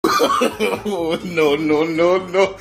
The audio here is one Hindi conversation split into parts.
Oh, no, no, no, no.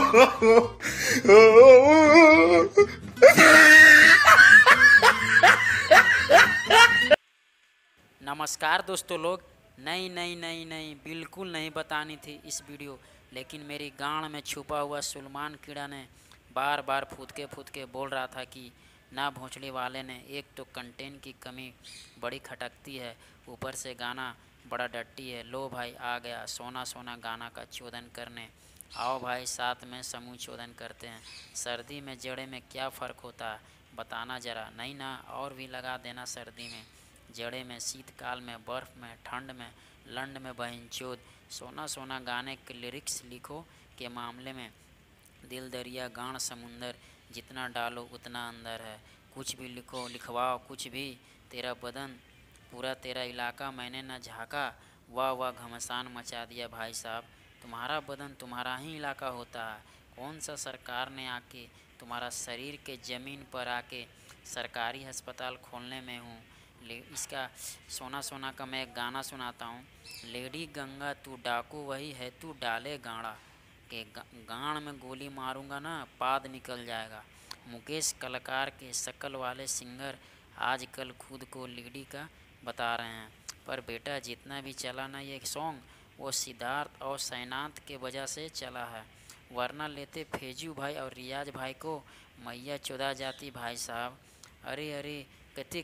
नमस्कार दोस्तों लोग। नहीं नहीं नहीं नहीं, बिल्कुल नहीं बतानी थी इस वीडियो, लेकिन मेरी गांड में छुपा हुआ सुलेमान कीड़ा ने बार बार फूदके के बोल रहा था कि ना भोंसले वाले ने एक तो कंटेंट की कमी बड़ी खटकती है, ऊपर से गाना बड़ा डट्टी है। लो भाई आ गया सोना सोना गाना का चोदन करने। आओ भाई साथ में समूह चोदन करते हैं। सर्दी में जड़े में क्या फ़र्क होता है बताना ज़रा। नहीं ना और भी लगा देना सर्दी में, जड़े में, शीतकाल में, बर्फ़ में, ठंड में, लंड में बहिंचोद। सोना सोना गाने के लिरिक्स लिखो के मामले में दिल दरिया गान समुंदर, जितना डालो उतना अंदर है। कुछ भी लिखो लिखवाओ कुछ भी, तेरा बदन पूरा तेरा इलाका मैंने न झाँका। वाह वाह घमसान मचा दिया भाई साहब, तुम्हारा बदन तुम्हारा ही इलाका होता है। कौन सा सरकार ने आके तुम्हारा शरीर के ज़मीन पर आके सरकारी अस्पताल खोलने में हूँ। इसका सोना सोना का मैं एक गाना सुनाता हूँ। लेडी गंगा तू डाकू वही है तू डाले गाड़ा, के गांड में गोली मारूंगा ना पाद निकल जाएगा। मुकेश कलाकार के शक्ल वाले सिंगर आजकल खुद को लेडी का बता रहे हैं, पर बेटा जितना भी चला ना ये सॉन्ग, वो सिद्धार्थ और सैनाथ के वजह से चला है, वरना लेते फेजू भाई और रियाज भाई को मैया चौदह जाती भाई साहब। अरे अरे कहते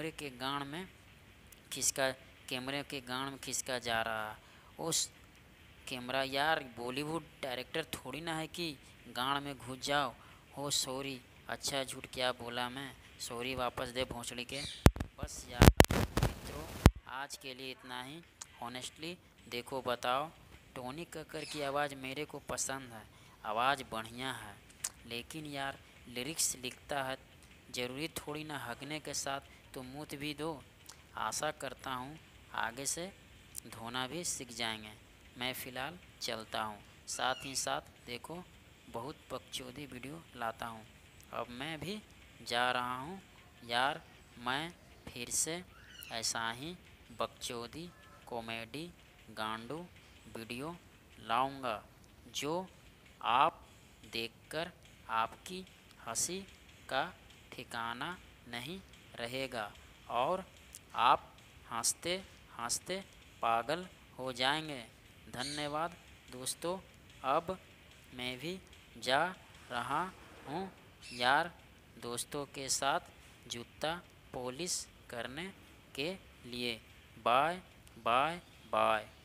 कैमरे के गांड में खिसका जा रहा उस कैमरा। यार बॉलीवुड डायरेक्टर थोड़ी ना है कि गांड में घुस जाओ। हो सॉरी, अच्छा झूठ क्या बोला मैं, सॉरी वापस दे भोंसड़ी के। बस यार मित्रों, आज के लिए इतना ही। ऑनेस्टली देखो बताओ, टोनी कक्कर की आवाज़ मेरे को पसंद है, आवाज़ बढ़िया है, लेकिन यार लिरिक्स लिखता है ज़रूरी थोड़ी ना हगने के साथ तो मूत भी दो। आशा करता हूँ आगे से धोना भी सीख जाएंगे। मैं फ़िलहाल चलता हूँ। साथ ही साथ देखो बहुत बकचोदी वीडियो लाता हूँ। अब मैं भी जा रहा हूँ यार, मैं फिर से ऐसा ही बकचोदी कॉमेडी गांडू वीडियो लाऊंगा, जो आप देखकर आपकी हंसी का ठिकाना नहीं रहेगा और आप हंसते हंसते पागल हो जाएंगे। धन्यवाद दोस्तों। अब मैं भी जा रहा हूँ यार, दोस्तों के साथ जूता पॉलिश करने के लिए। Bye bye bye.